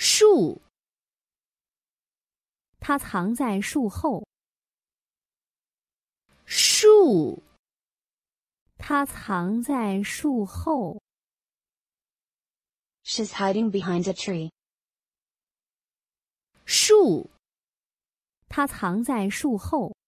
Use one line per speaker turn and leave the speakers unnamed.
树，它藏在树后。树，它藏在树后。
She's hiding behind a tree.
树，它藏在树后。